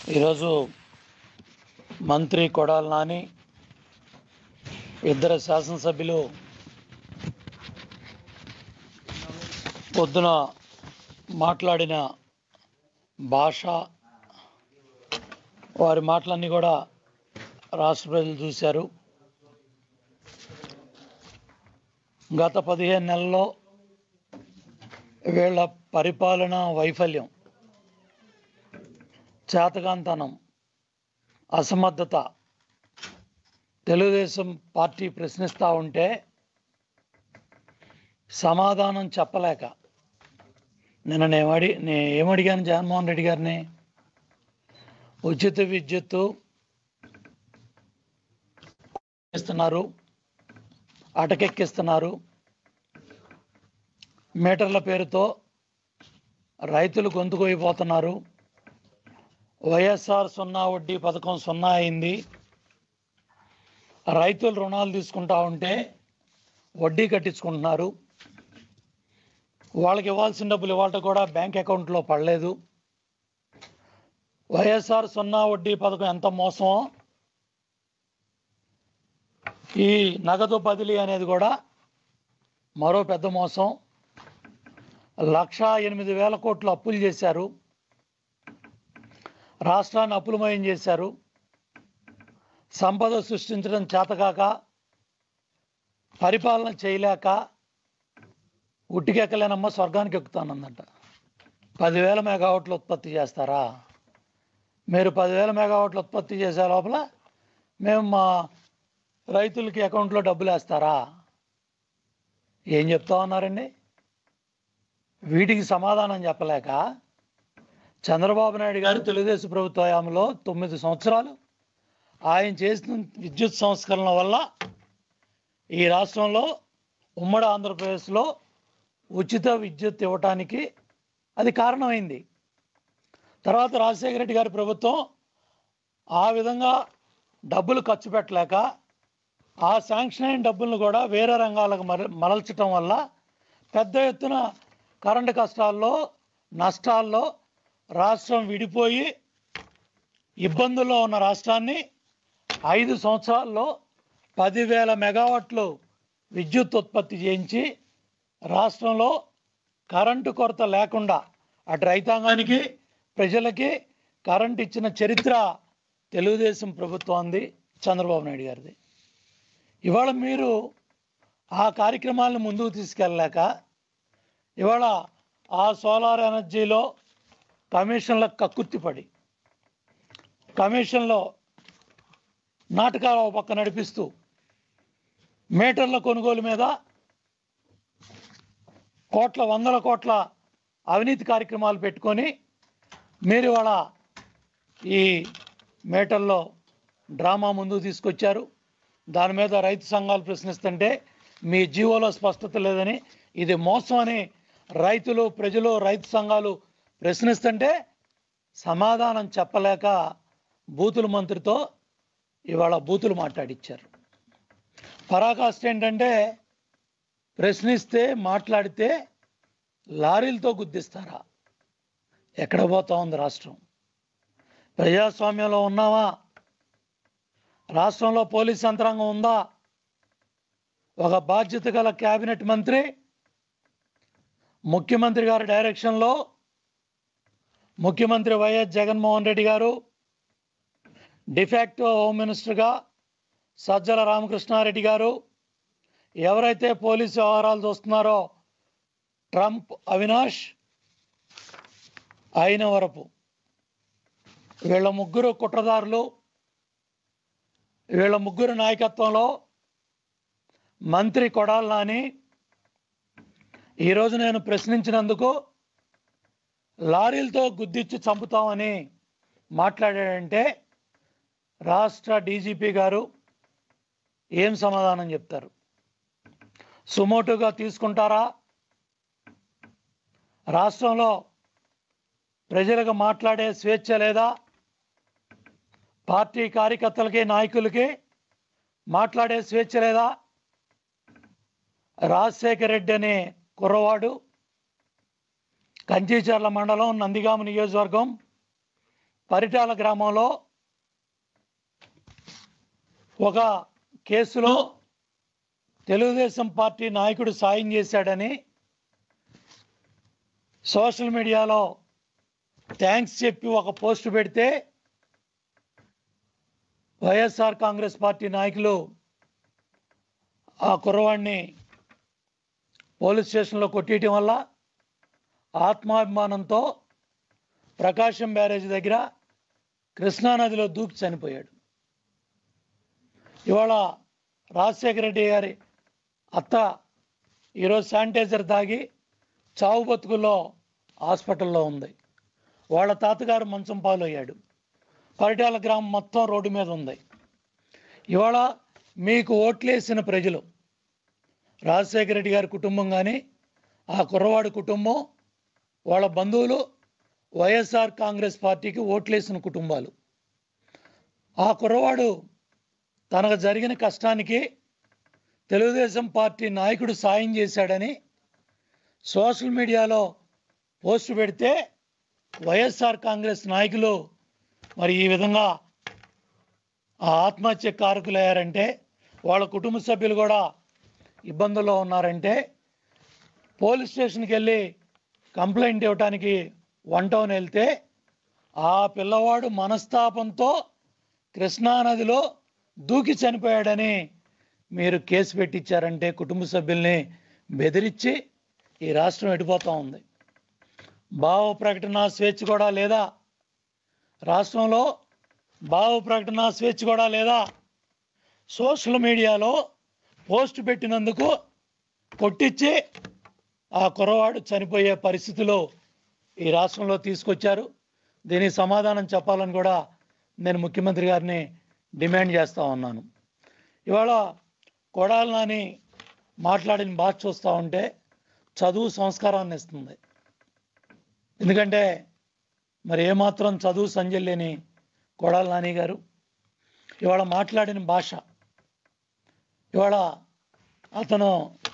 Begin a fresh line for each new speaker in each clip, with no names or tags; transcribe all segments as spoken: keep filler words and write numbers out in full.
ఈరోజు మంత్రి కొడాలి నాని ఇద్దరు శాసనసభ్యులు పొద్దున మాట్లాడిన భాష, వారి మాటలన్నీ కూడా రాష్ట్ర ప్రజలు చూశారు. గత పదిహేను నెలల్లో వీళ్ళ పరిపాలన వైఫల్యం, చేతకాంతనం, అసమర్థత తెలుగుదేశం పార్టీ ప్రశ్నిస్తూ ఉంటే సమాధానం చెప్పలేక నిన్న నేను అడి నేను ఏమడిగాను జగన్మోహన్ రెడ్డి గారిని, ఉచిత విద్యుత్తు ఇస్తున్నారు, అటకెక్కిస్తున్నారు, మీటర్ల పేరుతో రైతులు గొంతుకోయిపోతున్నారు, వైఎస్ఆర్ సున్నా వడ్డీ పథకం సున్నా అయింది, రైతులు రుణాలు తీసుకుంటా ఉంటే వడ్డీ కట్టించుకుంటున్నారు, వాళ్ళకి ఇవ్వాల్సిన డబ్బులు ఇవాళ కూడా బ్యాంక్ అకౌంట్లో పడలేదు, వైఎస్ఆర్ సున్నా వడ్డీ పథకం ఎంత మోసమో ఈ నగదు బదిలీ అనేది కూడా మరో పెద్ద మోసం. లక్ష ఎనిమిది వేల కోట్లు అప్పులు చేశారు, రాష్ట్రాన్ని అప్పులమయం చేశారు, సంపద సృష్టించడం చేతకాక, పరిపాలన చేయలేక ఉట్టికెక్కలేనమ్మ స్వర్గానికి ఎక్కుతానందంట. పదివేల మెగావాట్లు ఉత్పత్తి చేస్తారా? మీరు పదివేల మెగావాట్లు ఉత్పత్తి చేసే లోపల మేము మా రైతులకి అకౌంట్లో డబ్బులు వేస్తారా? ఏం చెప్తా ఉన్నారండి? వీటికి సమాధానం చెప్పలేక చంద్రబాబు నాయుడు గారు తెలుగుదేశం ప్రభుత్వ హయాంలో తొమ్మిది సంవత్సరాలు ఆయన చేసిన విద్యుత్ సంస్కరణల వల్ల ఈ రాష్ట్రంలో ఉమ్మడి ఆంధ్రప్రదేశ్లో ఉచిత విద్యుత్ ఇవ్వటానికి అది కారణమైంది. తర్వాత రాజశేఖర రెడ్డి గారి ప్రభుత్వం ఆ విధంగా డబ్బులు ఖర్చు పెట్టలేక ఆ శాంక్షన్ అయిన డబ్బులను కూడా వేరే రంగాలకు మర మరల్చడం వల్ల పెద్ద ఎత్తున కరెంటు కష్టాల్లో, నష్టాల్లో రాష్ట్రం విడిపోయి ఇబ్బందుల్లో ఉన్న రాష్ట్రాన్ని ఐదు సంవత్సరాల్లో పదివేల మెగావాట్లు విద్యుత్ ఉత్పత్తి చేయించి రాష్ట్రంలో కరెంటు కొరత లేకుండా అటు రైతాంగానికి, ప్రజలకి కరెంటు ఇచ్చిన చరిత్ర తెలుగుదేశం ప్రభుత్వాన్ని, చంద్రబాబు నాయుడు గారిది. ఇవాళ మీరు ఆ కార్యక్రమాలను ముందుకు తీసుకెళ్ళలేక ఇవాళ ఆ సోలార్ ఎనర్జీలో కమిషన్లకు కక్కుర్తిపడి కమిషన్లో నాటకాలు ఒక పక్క నడిపిస్తూ మీటర్ల కొనుగోలు మీద కోట్ల వందల కోట్ల అవినీతి కార్యక్రమాలు పెట్టుకొని మీరు ఇవాళ ఈ మీటర్లో డ్రామా ముందుకు తీసుకొచ్చారు. దాని మీద రైతు సంఘాలు ప్రశ్నిస్తుంటే మీ జీవోలో స్పష్టత లేదని, ఇది మోసం అని రైతులు, ప్రజలు, రైతు సంఘాలు ప్రశ్నిస్తుంటే సమాధానం చెప్పలేక బూతుల మంత్రితో ఇవాళ బూతులు మాట్లాడిచ్చారు. పరాకాష్ట ఏంటంటే ప్రశ్నిస్తే, మాట్లాడితే లారీలతో గుద్దిస్తారా? ఎక్కడ పోతా ఉంది రాష్ట్రం? ప్రజాస్వామ్యంలో ఉన్నావా? రాష్ట్రంలో పోలీస్ యంత్రాంగం ఉందా? ఒక బాధ్యత గల క్యాబినెట్ మంత్రి ముఖ్యమంత్రి గారి డైరెక్షన్లో ముఖ్యమంత్రి వైఎస్ జగన్మోహన్ రెడ్డి గారు డిఫాక్టో హోమ్ మినిస్టర్గా సజ్జల రామకృష్ణారెడ్డి గారు ఎవరైతే పోలీసు వ్యవహారాలు చూస్తున్నారో ట్రంప్ అవినాష్ అయిన వరపు వీళ్ళ ముగ్గురు కుట్రదారులు, వీళ్ళ ముగ్గురు నాయకత్వంలో మంత్రి కొడాలి నాని ఈరోజు నేను ప్రశ్నించినందుకు లారీలతో గుద్దిచ్చి చంపుతామని మాట్లాడాడంటే రాష్ట్ర డీజీపీ గారు ఏం సమాధానం చెప్తారు? సుమోటుగా తీసుకుంటారా? రాష్ట్రంలో ప్రజలకు మాట్లాడే స్వేచ్ఛ లేదా? పార్టీ కార్యకర్తలకి, నాయకులకి మాట్లాడే స్వేచ్ఛ లేదా? రాజశేఖర రెడ్డి అనే కుర్రవాడు కంచిచర్ల మండలం నందిగామ నియోజకవర్గం పరిటాల గ్రామంలో ఒక కేసులో తెలుగుదేశం పార్టీ నాయకుడు సాయం చేశాడని సోషల్ మీడియాలో థ్యాంక్స్ చెప్పి ఒక పోస్ట్ పెడితే వైఎస్ఆర్ కాంగ్రెస్ పార్టీ నాయకులు ఆ కుర్రవాడిని పోలీస్ స్టేషన్లో కొట్టేయటం వల్ల ఆత్మాభిమానంతో ప్రకాశం బ్యారేజ్ దగ్గర కృష్ణానదిలో దూకి చనిపోయాడు. ఇవాళ రాజశేఖర రెడ్డి గారి అత్త ఈరోజు శానిటైజర్ తాగి చావు బతుకుల్లో హాస్పిటల్లో ఉంది. వాళ్ళ తాతగారు మంచం పాలయ్యాడు. పరిటాల గ్రామం మొత్తం రోడ్డు మీద ఉంది. ఇవాళ మీకు ఓట్లేసిన ప్రజలు రాజశేఖర రెడ్డి గారి కుటుంబం కానీ ఆ కుర్రవాడి కుటుంబం వాళ్ళ బంధువులు వైఎస్ఆర్ కాంగ్రెస్ పార్టీకి ఓట్లేసిన కుటుంబాలు. ఆ కుర్రవాడు తనకు జరిగిన కష్టానికి తెలుగుదేశం పార్టీ నాయకుడు సాయం చేశాడని సోషల్ మీడియాలో పోస్టు పెడితే వైఎస్ఆర్ కాంగ్రెస్ నాయకులు మరి ఈ విధంగా ఆ ఆత్మహత్య కారకులయ్యారంటే, వాళ్ళ కుటుంబ సభ్యులు కూడా ఇబ్బందుల్లో ఉన్నారంటే, పోలీస్ స్టేషన్కి వెళ్ళి కంప్లైంట్ ఇవ్వటానికి వన్ టౌన్ వెళ్తే ఆ పిల్లవాడు మనస్తాపంతో కృష్ణానదిలో దూకి చనిపోయాడని మీరు కేసు పెట్టించారంటే కుటుంబ సభ్యుల్ని బెదిరించి ఈ రాష్ట్రం ఎడిపోతూ ఉంది. భావ ప్రకటన స్వేచ్ఛ కూడా లేదా రాష్ట్రంలో? భావ ప్రకటన స్వేచ్ఛ కూడా లేదా? సోషల్ మీడియాలో పోస్ట్ పెట్టినందుకు కొట్టించి ఆ కుర్రవాడు చనిపోయే పరిస్థితిలో ఈ రాష్ట్రంలో తీసుకొచ్చారు. దీనికి సమాధానం చెప్పాలని కూడా నేను ముఖ్యమంత్రి గారిని డిమాండ్ చేస్తూ ఉన్నాను. ఇవాళ కొడాలి నాని మాట్లాడిన భాష చూస్తూ ఉంటే చదువు సంస్కారాన్ని ఇస్తుంది. ఎందుకంటే మరి ఏమాత్రం చదువు సంజయ్ లేని కొడాలి నాని గారు ఇవాళ మాట్లాడిన భాష, ఇవాళ అతను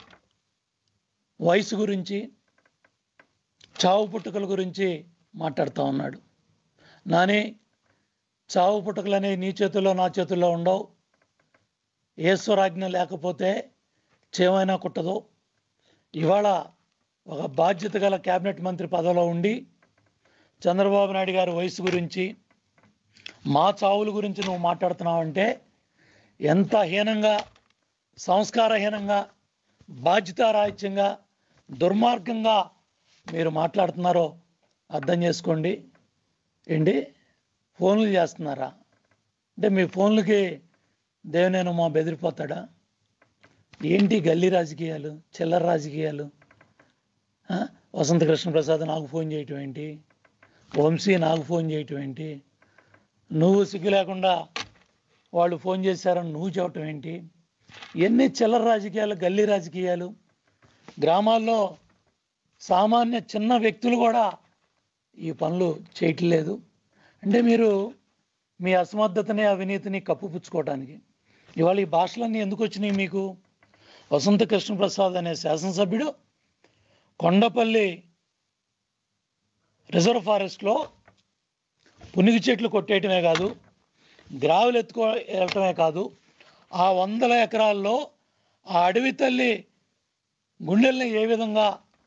వయసు గురించి చావు పుట్టుకల గురించి మాట్లాడుతూ ఉన్నాడు. నాని, చావు పుట్టుకలు అనేవి నీ చేతుల్లో నా చేతుల్లో ఉండవు. ఈశ్వరాజ్ఞ లేకపోతే చేమైనా కుట్టదు. ఇవాళ ఒక బాధ్యత గల క్యాబినెట్ మంత్రి పదవిలో ఉండి చంద్రబాబు నాయుడు గారి వయసు గురించి, మా చావుల గురించి నువ్వు మాట్లాడుతున్నావంటే ఎంత హీనంగా, సంస్కారహీనంగా, బాధ్యతారాహిత్యంగా, దుర్మార్గంగా మీరు మాట్లాడుతున్నారో అర్థం చేసుకోండి. ఏంటి ఫోన్లు చేస్తున్నారా అంటే మీ ఫోన్లకి దేవినేను మా బెదిరిపోతాడా ఏంటి? గల్లీ రాజకీయాలు, చిల్లర రాజకీయాలు. వసంత కృష్ణ ప్రసాద్ నాకు ఫోన్ చేయటం ఏంటి? వంశీ నాకు ఫోన్ చేయటం ఏంటి? నువ్వు సిగ్గు లేకుండా వాళ్ళు ఫోన్ చేశారని నువ్వు చెప్పటం ఏంటి? ఎన్ని చిల్లర రాజకీయాలు, గల్లీ రాజకీయాలు. గ్రామాల్లో సామాన్య చిన్న వ్యక్తులు కూడా ఈ పనులు చేయట్లేదు. అంటే మీరు మీ అసమర్థతని, అవినీతిని కప్పుపుచ్చుకోవడానికి ఇవాళ ఈ భాషలన్నీ ఎందుకు వచ్చినాయి మీకు? వసంత కృష్ణప్రసాద్ అనే శాసనసభ్యుడు కొండపల్లి రిజర్వ్ ఫారెస్ట్లో పునిగి చెట్లు కొట్టేయటమే కాదు, గ్రావులు ఎత్తుకో వెళ్ళటమే కాదు, ఆ వందల ఎకరాల్లో ఆ అడవి తల్లి గుండెల్ని ఏ విధంగా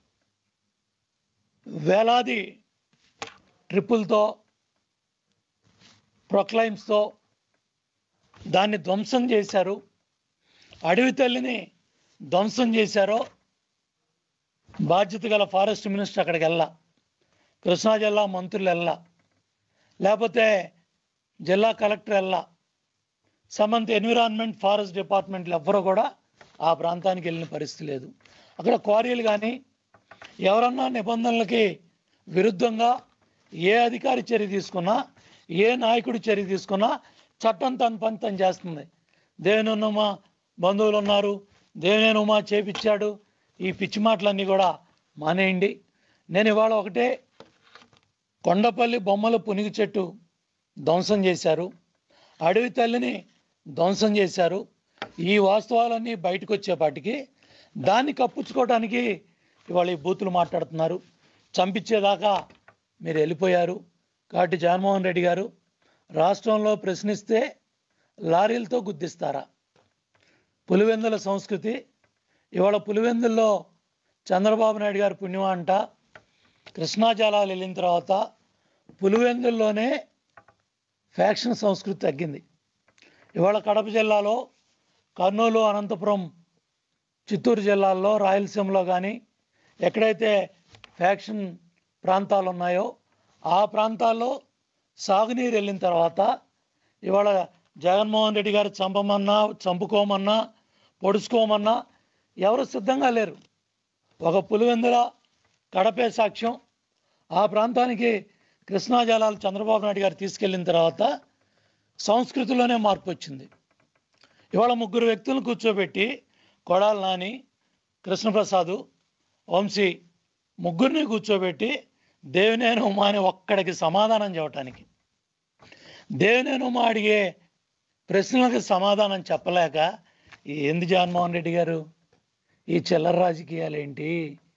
వేలాది ట్రిప్పులతో, ప్రొక్లైమ్స్తో దాన్ని ధ్వంసం చేశారు, అడవి తల్లిని ధ్వంసం చేశారో బాధ్యత గల ఫారెస్ట్ మినిస్టర్ అక్కడికి వెళ్ళా, కృష్ణా జిల్లా మంత్రులు వెళ్ళా, లేకపోతే జిల్లా కలెక్టర్ వెళ్ళా, సమంత ఎన్విరాన్మెంట్ ఫారెస్ట్ డిపార్ట్మెంట్లు ఎవ్వరూ కూడా ఆ ప్రాంతానికి వెళ్ళిన పరిస్థితి లేదు. అక్కడ క్వారీలు కానీ ఎవరన్నా నిబంధనలకి విరుద్ధంగా ఏ అధికారి చర్య తీసుకున్నా, ఏ నాయకుడు చర్య తీసుకున్నా చట్టం తన పని తను చేస్తుంది. దేవినేనుమా బంధువులు ఉన్నారు, దేవినేనుమా చేపించాడు, ఈ పిచ్చి మాటలన్నీ కూడా మానేయండి. నేను ఇవాళ ఒకటే, కొండపల్లి బొమ్మల పునిగి చెట్టు ధ్వంసం చేశారు, అడవి తల్లిని ధ్వంసం చేశారు. ఈ వాస్తవాలన్నీ బయటకు వచ్చేపాటికి దాన్ని కప్పుచ్చుకోవడానికి ఇవాళ ఈ బూతులు మాట్లాడుతున్నారు. చంపించేదాకా మీరు వెళ్ళిపోయారు. కాబట్టి జగన్మోహన్ రెడ్డి గారు రాష్ట్రంలో ప్రశ్నిస్తే లారీలతో గుద్దిస్తారా? పులివెందుల సంస్కృతి ఇవాళ పులివెందుల్లో చంద్రబాబు నాయుడు గారు పుణ్యమా అంట కృష్ణా జలాలు వెళ్ళిన తర్వాత పులివెందుల్లోనే ఫ్యాక్షన్ సంస్కృతి తగ్గింది. ఇవాళ కడప జిల్లాలో కర్నూలు, అనంతపురం, చిత్తూరు జిల్లాల్లో, రాయలసీమలో కానీ ఎక్కడైతే ఫ్యాక్షన్ ప్రాంతాలు ఉన్నాయో ఆ ప్రాంతాల్లో సాగునీరు వెళ్ళిన తర్వాత ఇవాళ జగన్మోహన్ రెడ్డి గారు చంపమన్నా, చంపుకోమన్నా, పొడుచుకోమన్నా ఎవరు సిద్ధంగా లేరు. ఒక పులివెందుల, కడపే సాక్ష్యం. ఆ ప్రాంతానికి కృష్ణా జలాలు చంద్రబాబు నాయుడు గారు తీసుకెళ్ళిన తర్వాత సంస్కృతిలోనే మార్పు వచ్చింది. ఇవాళ ముగ్గురు వ్యక్తులను కూర్చోబెట్టి కొడాలి నాని, కృష్ణప్రసాదు, వంశీ ముగ్గురిని కూర్చోబెట్టి దేవినేని ఉమా అని ఒక్కడికి సమాధానం చెప్పటానికి, దేవినేని ఉమా అడిగే ప్రశ్నలకు సమాధానం చెప్పలేక ఏంది జగన్మోహన్ రెడ్డి గారు ఈ చిల్లర రాజకీయాలేంటి,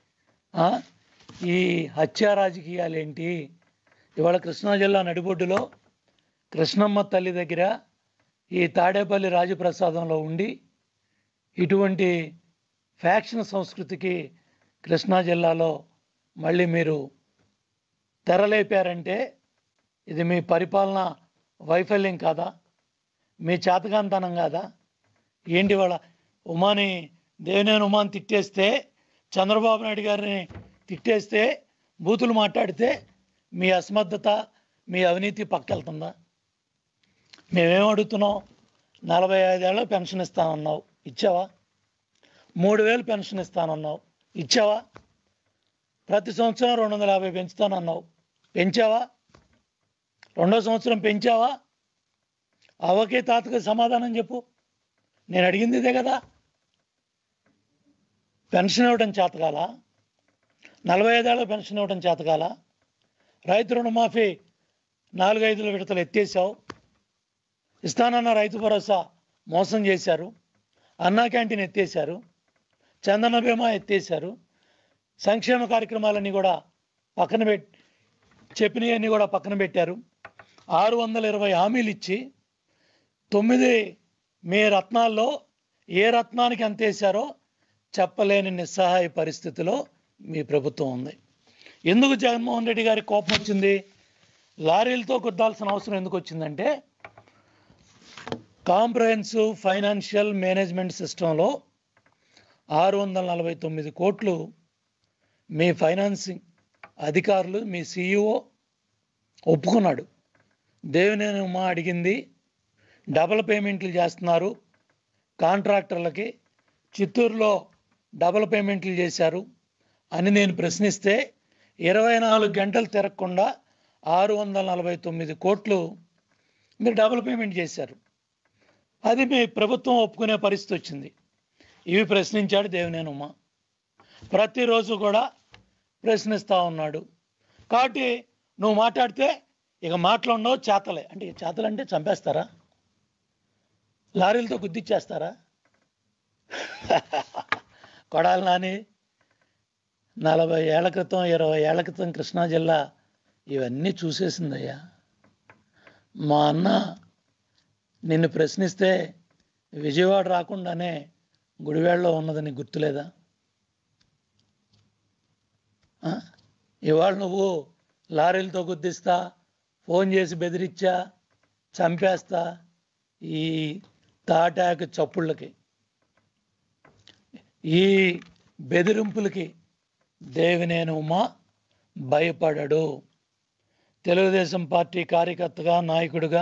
ఈ హత్యా రాజకీయాలేంటి? ఇవాళ కృష్ణా జిల్లా నడిబొడ్డులో కృష్ణమ్మ తల్లి దగ్గర ఈ తాడేపల్లి రాజప్రసాదంలో ఉండి ఇటువంటి ఫ్యాక్షన్ సంస్కృతికి కృష్ణా జిల్లాలో మళ్ళీ మీరు తెరలేపారంటే ఇది మీ పరిపాలన వైఫల్యం కాదా? మీ చేతకాంతనం కాదా? ఏంటి వాళ్ళ ఉమాని, దేవినేని ఉమాని తిట్టేస్తే, చంద్రబాబు నాయుడు గారిని తిట్టేస్తే, బూతులు మాట్లాడితే మీ అసమర్థత, మీ అవినీతి పక్కెళ్తుందా? మేమేం అడుగుతున్నాం? నలభై ఐదేళ్ళ పెన్షన్ ఇస్తానన్నావు, ఇచ్చావా? మూడు వేలు పెన్షన్ ఇస్తానన్నావు, ఇచ్చావా? ప్రతి సంవత్సరం రెండు వందల యాభై పెంచుతానన్నావు, పెంచావా? రెండో సంవత్సరం పెంచావా? అవకే తాతకు సమాధానం చెప్పు. నేను అడిగింది ఇదే కదా. పెన్షన్ ఇవ్వడం చేతకాల? నలభై ఐదేళ్ళ పెన్షన్ ఇవ్వడం చేతకాల? రైతు రుణమాఫీ నాలుగైదుల విడతలు ఎత్తేసావు. ఇస్తానన్న రైతు భరోసా మోసం చేశారు. అన్నా క్యాంటీన్ ఎత్తేశారు. చందన బీమా ఎత్తేశారు. సంక్షేమ కార్యక్రమాలన్నీ కూడా పక్కన పెట్టి చెప్పినవన్నీ కూడా పక్కన పెట్టారు. ఆరు వందల ఇరవై హామీలు ఇచ్చి తొమ్మిది మీ రత్నాల్లో ఏ రత్నానికి ఎంత వేశారో చెప్పలేని నిస్సహాయ పరిస్థితిలో మీ ప్రభుత్వం ఉంది. ఎందుకు జగన్మోహన్ రెడ్డి గారి కోపం వచ్చింది? లారీలతో గుద్దాల్సిన అవసరం ఎందుకు వచ్చిందంటే కాంప్రహెన్సివ్ ఫైనాన్షియల్ మేనేజ్మెంట్ సిస్టంలో ఆరు వందల నలభై తొమ్మిది కోట్లు మీ ఫైనాన్సింగ్ అధికారులు, మీ సిఇఓ ఒప్పుకున్నాడు. దేవినేని ఉమా అడిగింది డబల్ పేమెంట్లు చేస్తున్నారు కాంట్రాక్టర్లకి, చిత్తూరులో డబల్ పేమెంట్లు చేశారు అని నేను ప్రశ్నిస్తే ఇరవై నాలుగు గంటలు తిరగకుండా ఆరు వందల నలభై తొమ్మిది కోట్లు మీరు డబుల్ పేమెంట్ చేశారు. అది మీ ప్రభుత్వం ఒప్పుకునే పరిస్థితి వచ్చింది. ఇవి ప్రశ్నించాడు దేవినేని ఉమా. ప్రతిరోజు కూడా ప్రశ్నిస్తూ ఉన్నాడు. కాబట్టి నువ్వు మాట్లాడితే ఇక మాట్లాడినావు చేతలే. అంటే చేతలంటే చంపేస్తారా? లారీలతో గుద్దిచ్చేస్తారా? కొడాలి నాని నలభై ఏళ్ల క్రితం, ఇరవై ఏళ్ల క్రితం కృష్ణా జిల్లా ఇవన్నీ చూసేసిందయ్యా. మా అన్న నిన్ను ప్రశ్నిస్తే విజయవాడ రాకుండానే గుడివాడలో ఉన్నదని గుర్తులేదా? ఇవాళ నువ్వు లారీలతో గుద్దిస్తా, ఫోన్ చేసి బెదిరించా, చంపేస్తా, ఈ తాటాకు చప్పుళ్ళకి, ఈ బెదిరింపులకి దేవినేని ఉమా భయపడడు. తెలుగుదేశం పార్టీ కార్యకర్తగా, నాయకుడిగా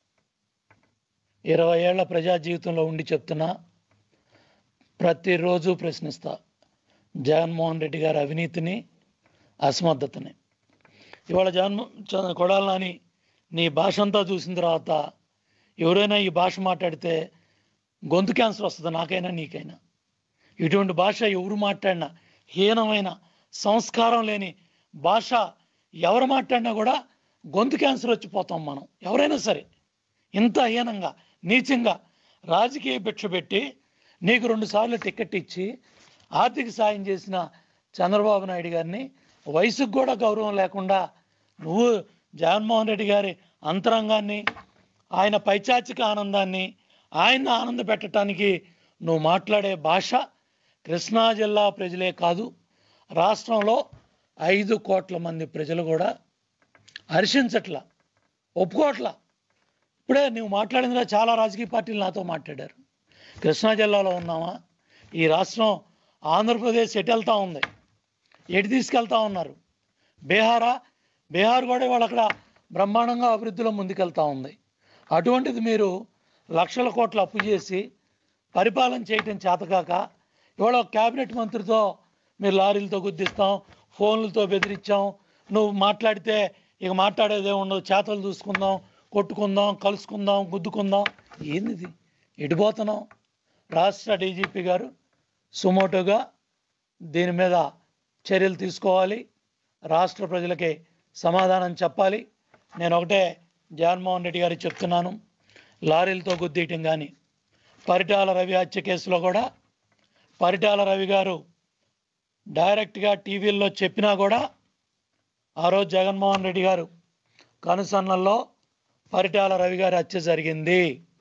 ఇరవై ఏళ్ల ప్రజా జీవితంలో ఉండి చెప్తున్నా, ప్రతిరోజు ప్రశ్నిస్తా జగన్మోహన్ రెడ్డి గారి అవినీతిని, అసమర్థతని. ఇవాళ జగన్ కొడాలి నాని నీ భాష అంతా చూసిన తర్వాత ఎవరైనా ఈ భాష మాట్లాడితే గొంతు క్యాన్సర్ వస్తుంది, నాకైనా నీకైనా. ఇటువంటి భాష ఎవరు మాట్లాడినా, హీనమైన సంస్కారం లేని భాష ఎవరు మాట్లాడినా కూడా గొంతు క్యాన్సర్ వచ్చిపోతాం మనం, ఎవరైనా సరే. ఇంత హీనంగా, నీచంగా రాజకీయ భిక్ష పెట్టి నీకు రెండు సార్లు టికెట్ ఇచ్చి ఆర్థిక సాయం చేసిన చంద్రబాబు నాయుడు గారిని వయసుకు కూడా గౌరవం లేకుండా నువ్వు జగన్మోహన్ రెడ్డి గారి అంతరంగాన్ని, ఆయన పైచాచిక ఆనందాన్ని, ఆయన ఆనంద పెట్టడానికి నువ్వు మాట్లాడే భాష కృష్ణా జిల్లా ప్రజలే కాదు, రాష్ట్రంలో ఐదు కోట్ల మంది ప్రజలు కూడా హర్షించట్లా, ఒప్పుకోట్లా. ఇప్పుడే నువ్వు మాట్లాడిందిగా చాలా రాజకీయ పార్టీలు నాతో మాట్లాడారు. కృష్ణా జిల్లాలో ఉన్నామా, ఈ రాష్ట్రం ఆంధ్రప్రదేశ్ ఎటు వెళ్తూ ఉంది, ఎటు తీసుకెళ్తా ఉన్నారు, బీహారా బీహార్ కూడా ఇవాళ అక్కడ బ్రహ్మాండంగా అభివృద్ధిలో ముందుకెళ్తూ ఉంది. అటువంటిది మీరు లక్షల కోట్లు అప్పు చేసి పరిపాలన చేయటం చేతకాక ఇవాళ క్యాబినెట్ మంత్రితో మీరు లారీలతో గుద్దిస్తాం, ఫోన్లతో బెదిరించాం, నువ్వు మాట్లాడితే ఇక మాట్లాడేదే ఉండదు, చేతలు చూసుకుందాం, కొట్టుకుందాం, కలుసుకుందాం, గుద్దుకుందాం. ఏంది ఎడిపోతున్నాం? రాష్ట్ర డీజీపీ గారు సుమోటోగా దీని మీద చర్యలు తీసుకోవాలి, రాష్ట్ర ప్రజలకి సమాధానం చెప్పాలి. నేను ఒకటే జగన్మోహన్ రెడ్డి గారికి చెప్తున్నాను, లారీలతో గుద్దీయటం కానీ, పరిటాల రవి హత్య కేసులో కూడా పరిటాల రవి గారు డైరెక్ట్గా టీవీల్లో చెప్పినా కూడా ఆ రోజు జగన్మోహన్ రెడ్డి గారు కనుసన్నల్లో పరిటాల రవి గారి హత్య జరిగింది.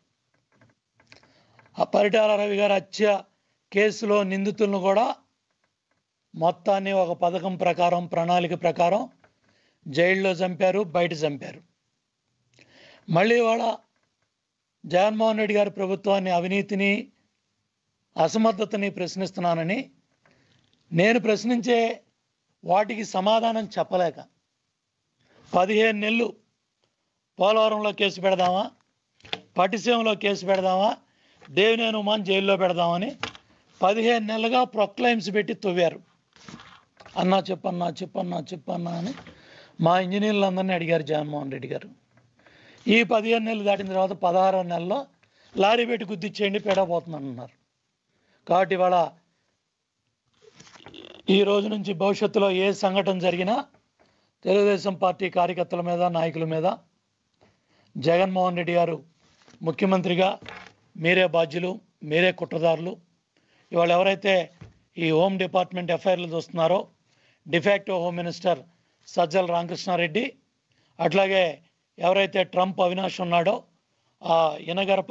ఆ పరిటాల రవి గారి హత్య కేసులో నిందితులను కూడా మొత్తాన్ని ఒక పథకం ప్రకారం, ప్రణాళిక ప్రకారం జైల్లో చంపారు, బయట చంపారు. మళ్ళీ వాళ్ళ జగన్మోహన్ రెడ్డి గారి ప్రభుత్వాన్ని, అవినీతిని, అసమర్థతని ప్రశ్నిస్తున్నానని నేను ప్రశ్నించే వాటికి సమాధానం చెప్పలేక పదిహేను నెలలు పోలవరంలో కేసు పెడదామా, పట్టిసీమలో కేసు పెడదామా, దేవినేని ఉమాన్ జైల్లో పెడదామని పదిహేను నెలలుగా ప్రొక్లైమ్స్ పెట్టి తవ్వారు. అన్నా చెప్పన్నా చెప్పన్నా చెప్పన్నా అని మా ఇంజనీర్లు అందరినీ అడిగారు జగన్మోహన్ రెడ్డి గారు. ఈ పదిహేను నెలలు దాటిన తర్వాత పదహారో నెలలో లారీ పెట్టి గుద్దిచ్చేయండి, పేడపోతుందని అన్నారు. కాబట్టి ఇవాళ ఈ రోజు నుంచి భవిష్యత్తులో ఏ సంఘటన జరిగినా తెలుగుదేశం పార్టీ కార్యకర్తల మీద, నాయకుల మీద జగన్మోహన్ రెడ్డి గారు ముఖ్యమంత్రిగా మీరే బాధ్యులు, మీరే కుట్రదారులు. ఇవాళ ఎవరైతే ఈ హోమ్ డిపార్ట్మెంట్ ఎఫ్ఐఆర్లు చూస్తున్నారో de facto home minister Sajjala Ramakrishna Reddy, అట్లాగే ఎవరైతే ట్రంప్ అవినాష్ ఉన్నాడో ఆ ఎనగరప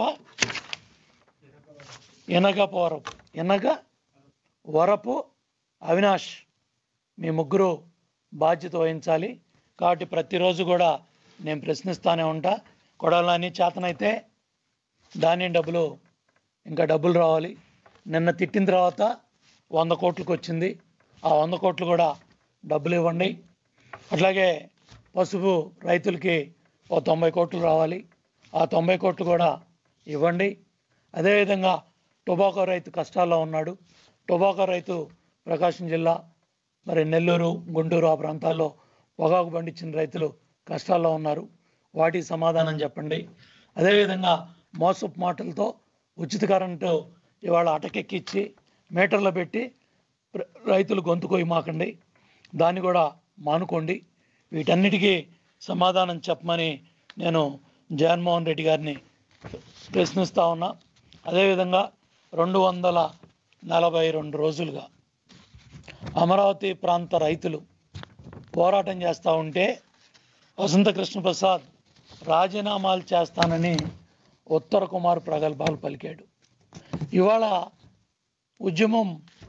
ఎనగప వరపు ఎనగ వరపు అవినాష్, మీ ముగ్గురు బాధ్యత వహించాలి. కాబట్టి ప్రతిరోజు కూడా నేను ప్రశ్నిస్తూనే ఉంటా. కొడాలని చేతనైతే ధాన్యం డబ్బులు ఇంకా డబ్బులు రావాలి. నిన్న తిట్టిన తర్వాత వంద కోట్లకు వచ్చింది, ఆ వంద కోట్లు కూడా డబ్బులు ఇవ్వండి. అట్లాగే పసుపు రైతులకి ఓ తొంభై కోట్లు రావాలి, ఆ తొంభై కోట్లు కూడా ఇవ్వండి. అదేవిధంగా టొబాకో రైతు కష్టాల్లో ఉన్నాడు. టొబాకో రైతు ప్రకాశం జిల్లా, మరి నెల్లూరు, గుంటూరు ఆ ప్రాంతాల్లో పొగాకు పండించిన రైతులు కష్టాల్లో ఉన్నారు, వాటికి సమాధానం చెప్పండి. అదేవిధంగా మోసపు మాటలతో ఉచిత కరెంటు ఇవాళ అటకెక్కిచ్చి మీటర్లో పెట్టి రైతులు గొంతు కొయ్యి మాకండి, దాన్ని కూడా మానుకోండి. వీటన్నిటికీ సమాధానం చెప్పమని నేను జగన్మోహన్ రెడ్డి గారిని ప్రశ్నిస్తూ ఉన్నా. అదేవిధంగా రెండు వందల నలభై రెండు రోజులుగా అమరావతి ప్రాంత రైతులు పోరాటం చేస్తూ ఉంటే వసంత కృష్ణప్రసాద్ రాజీనామాలు చేస్తానని ఉత్తర కుమార్ ప్రగల్భాలు పలికాడు. ఇవాళ ఉద్యమం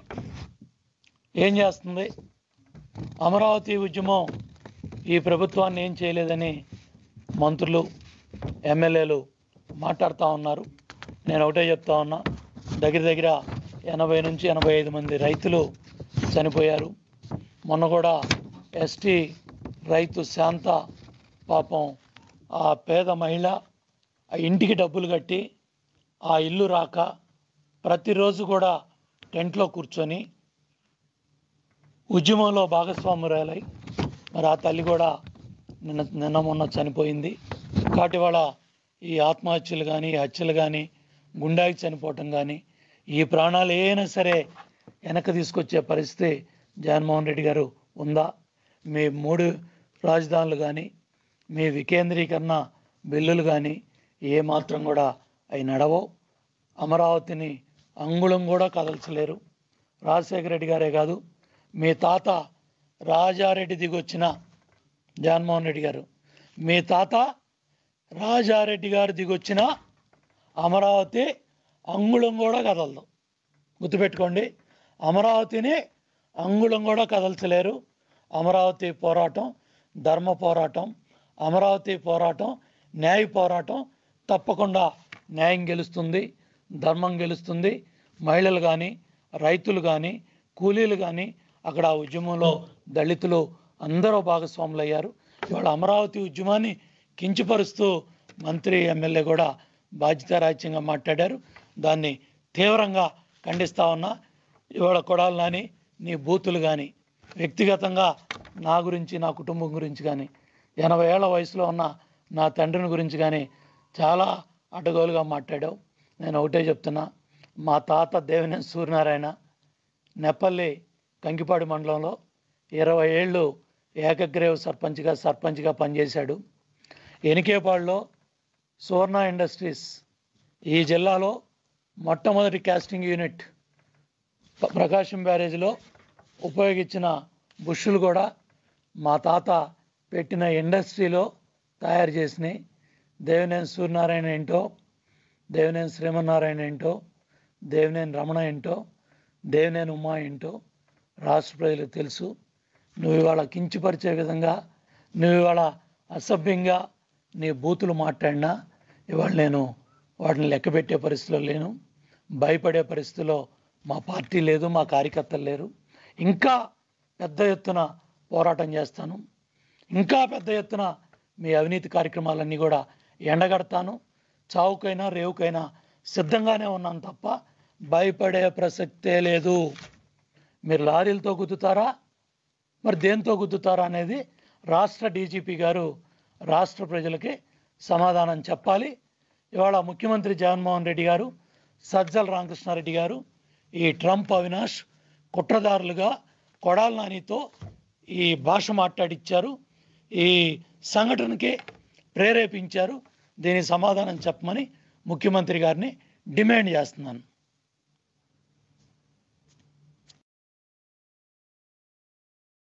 ఏం చేస్తుంది? అమరావతి ఉద్యమం ఈ ప్రభుత్వాన్ని ఏం చేయలేదని మంత్రులు, ఎమ్మెల్యేలు మాట్లాడుతూ ఉన్నారు. నేను ఒకటే చెప్తా ఉన్నా, దగ్గర దగ్గర ఎనభై నుంచి ఎనభై ఐదు మంది రైతులు చనిపోయారు. మొన్న కూడా ఎస్టీ రైతు శాంత పాపం ఆ పేద మహిళ ఆ ఇంటికి డబ్బులు కట్టి ఆ ఇల్లు రాక ప్రతిరోజు కూడా టెంట్లో కూర్చొని ఉద్యమంలో భాగస్వామురాలై మరి ఆ తల్లి కూడా నిన్న నిన్న మొన్న చనిపోయింది. కాబట్టి వాళ్ళ ఈ ఆత్మహత్యలు కానీ, హత్యలు కానీ, గుండాకి చనిపోవటం కానీ, ఈ ప్రాణాలు ఏమైనా సరే వెనక్కి తీసుకొచ్చే పరిస్థితి జగన్మోహన్ రెడ్డి గారు ఉందా? మీ మూడు రాజధానులు కానీ, మీ వికేంద్రీకరణ బిల్లులు కానీ ఏ మాత్రం కూడా అవి నడవో. అమరావతిని అంగుళం కూడా కదల్చలేరు. రాజశేఖర రెడ్డి గారే కాదు, మీ తాత రాజారెడ్డి దిగొచ్చిన జగన్మోహన్ రెడ్డి గారు మీ తాత రాజారెడ్డి గారు దిగొచ్చిన అమరావతి అంగుళం కూడా కదలదు. గుర్తుపెట్టుకోండి, అమరావతిని అంగుళం కూడా కదల్చలేరు. అమరావతి పోరాటం ధర్మ పోరాటం, అమరావతి పోరాటం న్యాయ పోరాటం. తప్పకుండా న్యాయం గెలుస్తుంది, ధర్మం గెలుస్తుంది. మహిళలు కానీ, రైతులు కానీ, కూలీలు కానీ, అక్కడ ఆ ఉద్యమంలో దళితులు అందరూ భాగస్వాములు అయ్యారు. ఇవాళ అమరావతి ఉద్యమాన్ని కించపరుస్తూ మంత్రి, ఎమ్మెల్యే కూడా బాధ్యతారాహిత్యంగా మాట్లాడారు. దాన్ని తీవ్రంగా ఖండిస్తా ఉన్నా. ఇవాళ కొడాలి నాని నీ బూతులు కానీ, వ్యక్తిగతంగా నా గురించి, నా కుటుంబం గురించి కానీ, ఎనభై ఏళ్ల వయసులో ఉన్న నా తండ్రిని గురించి కానీ చాలా అడ్డగోలుగా మాట్లాడావు. నేను ఒకటే చెప్తున్నా, మా తాత దేవినేని సూర్యనారాయణ నెప్పల్లి కంకిపాడు మండలంలో ఇరవై ఏళ్ళు ఏకగ్రీవ సర్పంచ్గా సర్పంచ్గా పనిచేశాడు. ఎనికేపాడులో సువర్ణ ఇండస్ట్రీస్ ఈ జిల్లాలో మొట్టమొదటి కాస్టింగ్ యూనిట్ ప్రకాశం బ్యారేజ్లో ఉపయోగించిన బుష్లు కూడా మా తాత పెట్టిన ఇండస్ట్రీలో తయారు చేసినాయి. దేవినేని సూర్యనారాయణ ఏంటో, దేవినేని శ్రీమన్నారాయణ ఏంటో, దేవినేని రమణ ఏంటో, దేవినేని ఉమా ఏంటో రాష్ట్ర ప్రజలకు తెలుసు. నువ్వు ఇవాళ కించపరిచే విధంగా, నువ్వు ఇవాళ అసభ్యంగా నీ బూతులు మాట్లాడినా ఇవాళ నేను వాటిని లెక్క పెట్టే పరిస్థితిలో లేను. భయపడే పరిస్థితిలో మా పార్టీ లేదు, మా కార్యకర్తలు లేరు. ఇంకా పెద్ద ఎత్తున పోరాటం చేస్తాను. ఇంకా పెద్ద ఎత్తున మీ అవినీతి కార్యక్రమాలన్నీ కూడా ఎండగడతాను. చావుకైనా రేవుకైనా సిద్ధంగానే ఉన్నాను తప్ప భయపడే ప్రసక్తే లేదు. మీరు లారీలతో గుద్దుతారా, మరి దేంతో గుద్దుతారా అనేది రాష్ట్ర డీజీపీ గారు రాష్ట్ర ప్రజలకి సమాధానం చెప్పాలి. ఇవాళ ముఖ్యమంత్రి జగన్మోహన్ రెడ్డి గారు, సజ్జల రామకృష్ణారెడ్డి గారు ఈ ట్రంప్, అవినాష్ కుట్రదారులుగా కొడాలి నానితో ఈ భాష మాట్లాడిచ్చారు, ఈ సంఘటనకి ప్రేరేపించారు. దీనికి సమాధానం చెప్పమని ముఖ్యమంత్రి గారిని డిమాండ్ చేస్తున్నాను.